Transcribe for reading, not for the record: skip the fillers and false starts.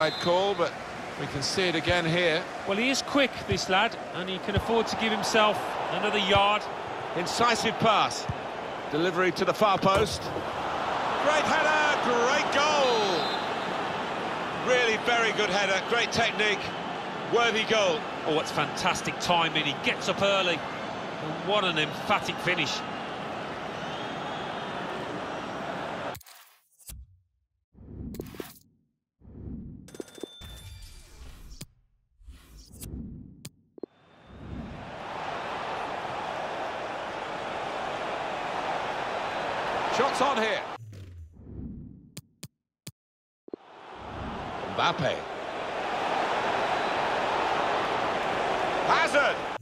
Call, but we can see it again here. Well, he is quick, this lad, and he can afford to give himself another yard. Incisive pass. Delivery to the far post. Great header, great goal. Really very good header, great technique, worthy goal. Oh, it's fantastic timing. He gets up early. And what an emphatic finish. Shots on here. Mbappe. Hazard.